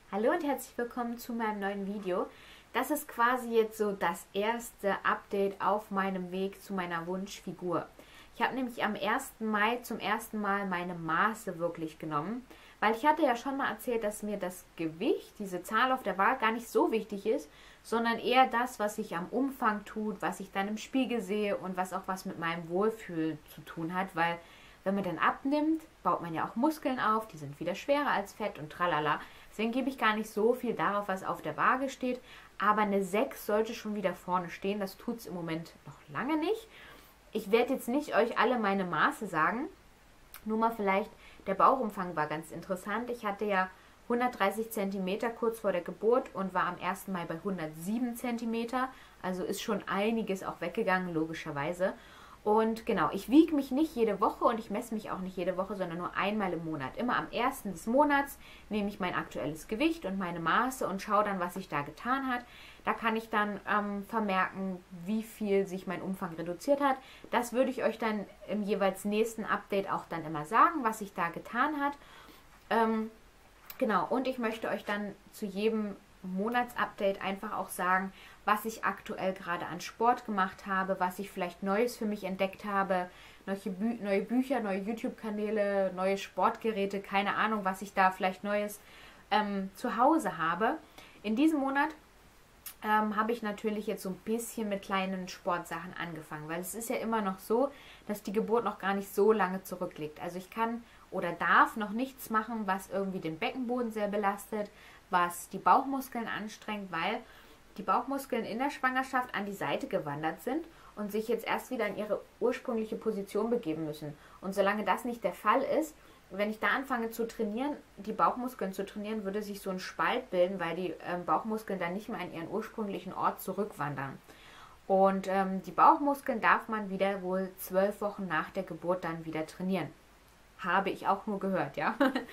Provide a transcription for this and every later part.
Hallo und herzlich willkommen zu meinem neuen Video. Das ist quasi jetzt so das erste Update auf meinem Weg zu meiner Wunschfigur. Ich habe nämlich am 1. Mai zum ersten Mal meine Maße wirklich genommen, weil ich hatte ja schon mal erzählt, dass mir das Gewicht, diese Zahl auf der Waage gar nicht so wichtig ist, sondern eher das, was sich am Umfang tut, was ich dann im Spiegel sehe und was auch was mit meinem Wohlfühlen zu tun hat, weil wenn man dann abnimmt, baut man ja auch Muskeln auf, die sind wieder schwerer als Fett und tralala. Deswegen gebe ich gar nicht so viel darauf, was auf der Waage steht. Aber eine 6 sollte schon wieder vorne stehen. Das tut es im Moment noch lange nicht. Ich werde jetzt nicht euch alle meine Maße sagen. Nur mal vielleicht, der Bauchumfang war ganz interessant. Ich hatte ja 130 cm kurz vor der Geburt und war am 1. Mai bei 107 cm. Also ist schon einiges auch weggegangen, logischerweise. Und genau, ich wiege mich nicht jede Woche und ich messe mich auch nicht jede Woche, sondern nur einmal im Monat. Immer am 1. des Monats nehme ich mein aktuelles Gewicht und meine Maße und schaue dann, was sich da getan hat. Da kann ich dann vermerken, wie viel sich mein Umfang reduziert hat. Das würde ich euch dann im jeweils nächsten Update auch dann immer sagen, was sich da getan hat. Genau, und ich möchte euch dann zu jedem Monatsupdate einfach auch sagen, was ich aktuell gerade an Sport gemacht habe, was ich vielleicht Neues für mich entdeckt habe, neue Bücher, neue YouTube-Kanäle, neue Sportgeräte, keine Ahnung, was ich da vielleicht Neues zu Hause habe. In diesem Monat habe ich natürlich jetzt so ein bisschen mit kleinen Sportsachen angefangen, weil es ist ja immer noch so, dass die Geburt noch gar nicht so lange zurückliegt. Also ich kann oder darf noch nichts machen, was irgendwie den Beckenboden sehr belastet, was die Bauchmuskeln anstrengt, weil die Bauchmuskeln in der Schwangerschaft an die Seite gewandert sind und sich jetzt erst wieder in ihre ursprüngliche Position begeben müssen. Und solange das nicht der Fall ist, wenn ich da anfange zu trainieren, die Bauchmuskeln zu trainieren, würde sich so ein Spalt bilden, weil die Bauchmuskeln dann nicht mehr an ihren ursprünglichen Ort zurückwandern. Und die Bauchmuskeln darf man wieder wohl 12 Wochen nach der Geburt dann wieder trainieren. Habe ich auch nur gehört, ja.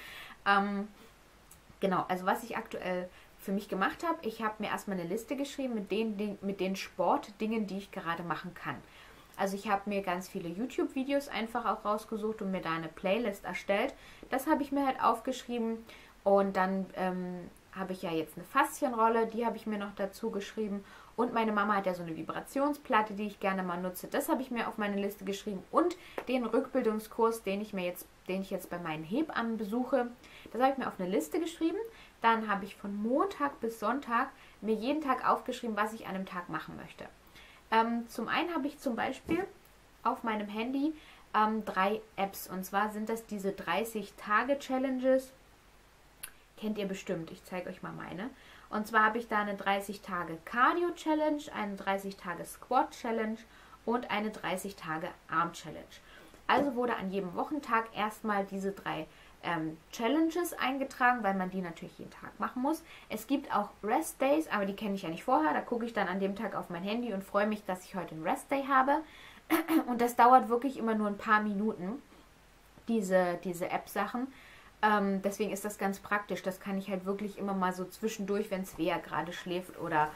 Genau, also was ich aktuell für mich gemacht habe, ich habe mir erstmal eine Liste geschrieben mit den Sportdingen, die ich gerade machen kann. Also ich habe mir ganz viele YouTube-Videos einfach auch rausgesucht und mir da eine Playlist erstellt. Das habe ich mir halt aufgeschrieben und dann habe ich ja jetzt eine Faszienrolle, die habe ich mir noch dazu geschrieben. Und meine Mama hat ja so eine Vibrationsplatte, die ich gerne mal nutze. Das habe ich mir auf meine Liste geschrieben. Und den Rückbildungskurs, den ich jetzt bei meinen Hebammen besuche, das habe ich mir auf eine Liste geschrieben. Dann habe ich von Montag bis Sonntag mir jeden Tag aufgeschrieben, was ich an einem Tag machen möchte. Zum einen habe ich zum Beispiel auf meinem Handy 3 Apps. Und zwar sind das diese 30-Tage-Challenges. Kennt ihr bestimmt, ich zeige euch mal meine. Und zwar habe ich da eine 30-Tage-Cardio-Challenge, eine 30-Tage-Squat-Challenge und eine 30-Tage-Arm-Challenge. Also wurde an jedem Wochentag erstmal diese 3 Challenges eingetragen, weil man die natürlich jeden Tag machen muss. Es gibt auch Rest Days, aber die kenne ich ja nicht vorher. Da gucke ich dann an dem Tag auf mein Handy und freue mich, dass ich heute einen Rest Day habe. Und das dauert wirklich immer nur ein paar Minuten, diese App-Sachen. Deswegen ist das ganz praktisch. Das kann ich halt wirklich immer mal so zwischendurch, wenn Svea gerade schläft oder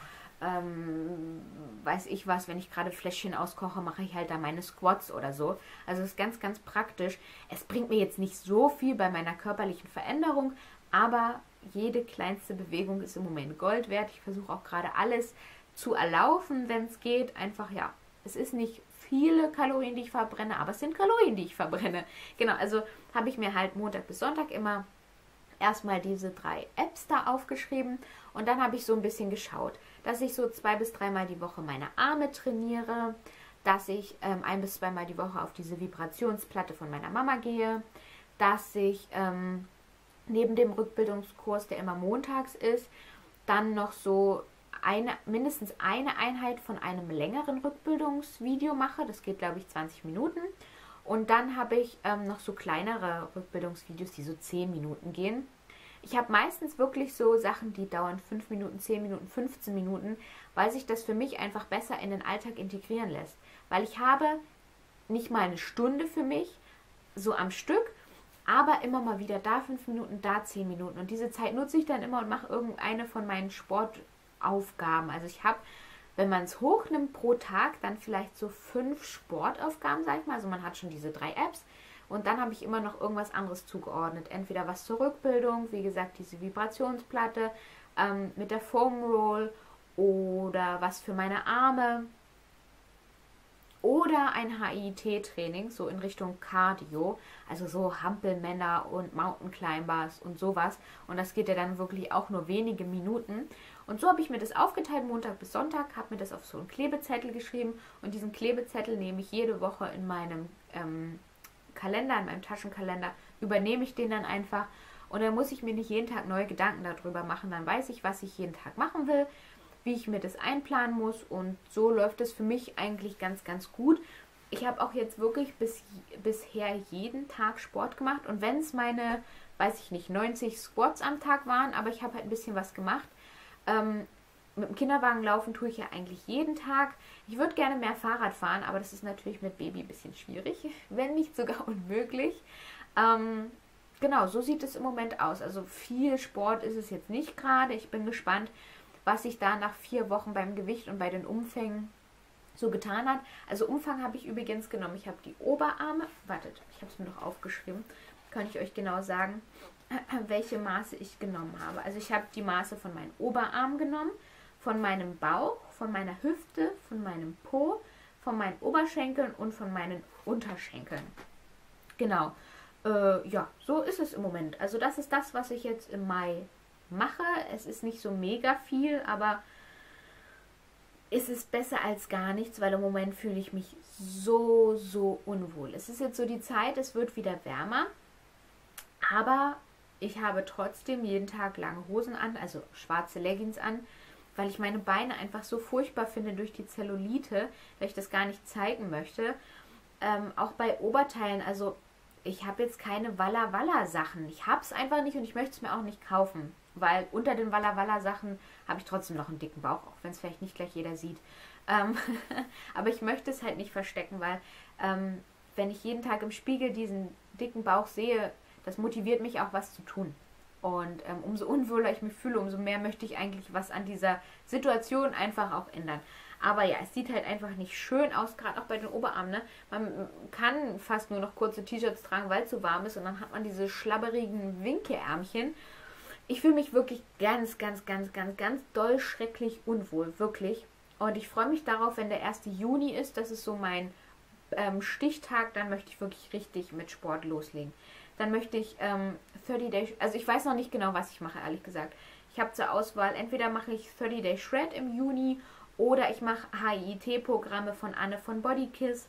weiß ich was, wenn ich gerade Fläschchen auskoche, mache ich halt da meine Squats oder so. Also das ist ganz, ganz praktisch. Es bringt mir jetzt nicht so viel bei meiner körperlichen Veränderung, aber jede kleinste Bewegung ist im Moment Gold wert. Ich versuche auch gerade alles zu erlaufen, wenn es geht. Einfach, ja, es ist nicht viele Kalorien, die ich verbrenne, aber es sind Kalorien, die ich verbrenne. Genau, also habe ich mir halt Montag bis Sonntag immer erstmal diese 3 Apps da aufgeschrieben und dann habe ich so ein bisschen geschaut, dass ich so 2 bis 3 Mal die Woche meine Arme trainiere, dass ich 1 bis 2 Mal die Woche auf diese Vibrationsplatte von meiner Mama gehe, dass ich neben dem Rückbildungskurs, der immer montags ist, dann noch so mindestens eine Einheit von einem längeren Rückbildungsvideo mache. Das geht, glaube ich, 20 Minuten. Und dann habe ich noch so kleinere Rückbildungsvideos, die so 10 Minuten gehen. Ich habe meistens wirklich so Sachen, die dauern 5 Minuten, 10 Minuten, 15 Minuten, weil sich das für mich einfach besser in den Alltag integrieren lässt. Weil ich habe nicht mal eine Stunde für mich, so am Stück, aber immer mal wieder da 5 Minuten, da 10 Minuten. Und diese Zeit nutze ich dann immer und mache irgendeine von meinen Sportaufgaben. Also ich habe, wenn man es hochnimmt pro Tag, dann vielleicht so 5 Sportaufgaben, sag ich mal. Also man hat schon diese 3 Apps und dann habe ich immer noch irgendwas anderes zugeordnet. Entweder was zur Rückbildung, wie gesagt, diese Vibrationsplatte mit der Foam Roll oder was für meine Arme oder ein HIIT-Training, so in Richtung Cardio, also so Hampelmänner und Mountain Climbers und sowas. Und das geht ja dann wirklich auch nur wenige Minuten. Und so habe ich mir das aufgeteilt, Montag bis Sonntag, habe mir das auf so einen Klebezettel geschrieben. Und diesen Klebezettel nehme ich jede Woche in meinem Kalender, in meinem Taschenkalender, übernehme ich den dann einfach. Und dann muss ich mir nicht jeden Tag neue Gedanken darüber machen. Dann weiß ich, was ich jeden Tag machen will, wie ich mir das einplanen muss, und so läuft es für mich eigentlich ganz, ganz gut. Ich habe auch jetzt wirklich bisher jeden Tag Sport gemacht, und wenn es meine, weiß ich nicht, 90 Squats am Tag waren, aber ich habe halt ein bisschen was gemacht. Mit dem Kinderwagen laufen tue ich ja eigentlich jeden Tag. Ich würde gerne mehr Fahrrad fahren, aber das ist natürlich mit Baby ein bisschen schwierig, wenn nicht sogar unmöglich. Genau, so sieht es im Moment aus. Also viel Sport ist es jetzt nicht gerade. Ich bin gespannt, was sich da nach 4 Wochen beim Gewicht und bei den Umfängen so getan hat. Also Umfang habe ich übrigens genommen. Ich habe die Oberarme, wartet, ich habe es mir noch aufgeschrieben, kann ich euch genau sagen, welche Maße ich genommen habe. Also ich habe die Maße von meinen Oberarmen genommen, von meinem Bauch, von meiner Hüfte, von meinem Po, von meinen Oberschenkeln und von meinen Unterschenkeln. Genau. Ja, so ist es im Moment. Also das ist das, was ich jetzt im Mai mache. Es ist nicht so mega viel, aber es ist besser als gar nichts, weil im Moment fühle ich mich so, so unwohl. Es ist jetzt so die Zeit, es wird wieder wärmer, aber ich habe trotzdem jeden Tag lange Hosen an, also schwarze Leggings an, weil ich meine Beine einfach so furchtbar finde durch die Zellulite, weil ich das gar nicht zeigen möchte. Auch bei Oberteilen, also ich habe jetzt keine Walla Walla Sachen. Ich habe es einfach nicht und ich möchte es mir auch nicht kaufen. Weil unter den Walla Walla Sachen habe ich trotzdem noch einen dicken Bauch, auch wenn es vielleicht nicht gleich jeder sieht. Aber ich möchte es halt nicht verstecken, weil wenn ich jeden Tag im Spiegel diesen dicken Bauch sehe, das motiviert mich auch, was zu tun. Und umso unwohler ich mich fühle, umso mehr möchte ich eigentlich was an dieser Situation einfach auch ändern. Aber ja, es sieht halt einfach nicht schön aus, gerade auch bei den Oberarmen. Ne? Man kann fast nur noch kurze T-Shirts tragen, weil es so warm ist. Und dann hat man diese schlabberigen Winkeärmchen. Ich fühle mich wirklich ganz, ganz, ganz, ganz, ganz doll schrecklich unwohl. Wirklich. Und ich freue mich darauf, wenn der 1. Juni ist. Das ist so mein Stichtag. Dann möchte ich wirklich richtig mit Sport loslegen. Dann möchte ich 30 Day... Also ich weiß noch nicht genau, was ich mache, ehrlich gesagt. Ich habe zur Auswahl, entweder mache ich 30 Day Shred im Juni... Oder ich mache HIIT-Programme von Anne von Bodykiss.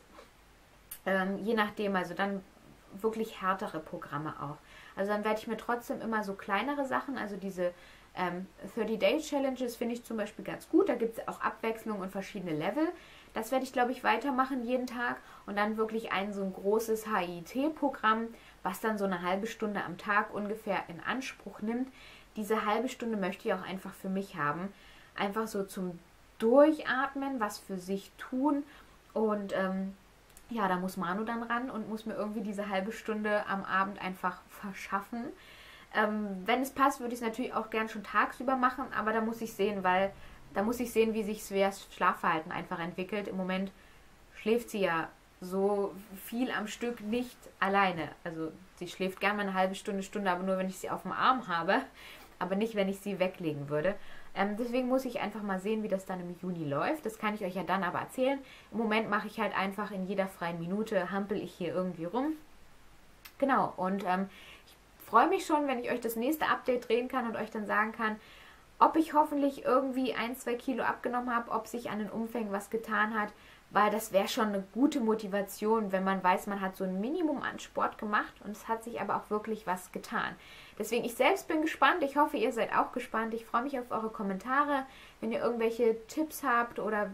Je nachdem, also dann wirklich härtere Programme auch. Also dann werde ich mir trotzdem immer so kleinere Sachen, also diese 30-Day-Challenges finde ich zum Beispiel ganz gut. Da gibt es auch Abwechslung und verschiedene Level. Das werde ich, glaube ich, weitermachen jeden Tag. Und dann wirklich so ein großes HIIT-Programm, was dann so eine halbe Stunde am Tag ungefähr in Anspruch nimmt. Diese halbe Stunde möchte ich auch einfach für mich haben. Einfach so zum Durchatmen, was für sich tun, und ja, da muss Manu dann ran und muss mir irgendwie diese halbe Stunde am Abend einfach verschaffen. Wenn es passt, würde ich es natürlich auch gern schon tagsüber machen, aber da muss ich sehen, wie sich Sveas Schlafverhalten einfach entwickelt. Im Moment schläft sie ja so viel am Stück nicht alleine. Also sie schläft gern mal eine halbe Stunde, aber nur wenn ich sie auf dem Arm habe, aber nicht, wenn ich sie weglegen würde. Deswegen muss ich einfach mal sehen, wie das dann im Juni läuft. Das kann ich euch ja dann aber erzählen. Im Moment mache ich halt einfach in jeder freien Minute, hampel ich hier irgendwie rum. Genau, und ich freue mich schon, wenn ich euch das nächste Update drehen kann und euch dann sagen kann, ob ich hoffentlich irgendwie 1-2 Kilo abgenommen habe, ob sich an den Umfängen was getan hat, weil das wäre schon eine gute Motivation, wenn man weiß, man hat so ein Minimum an Sport gemacht und es hat sich aber auch wirklich was getan. Deswegen, ich selbst bin gespannt. Ich hoffe, ihr seid auch gespannt. Ich freue mich auf eure Kommentare. Wenn ihr irgendwelche Tipps habt oder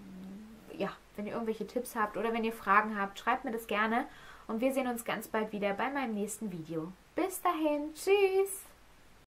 wenn ihr Fragen habt, schreibt mir das gerne. Und wir sehen uns ganz bald wieder bei meinem nächsten Video. Bis dahin, tschüss!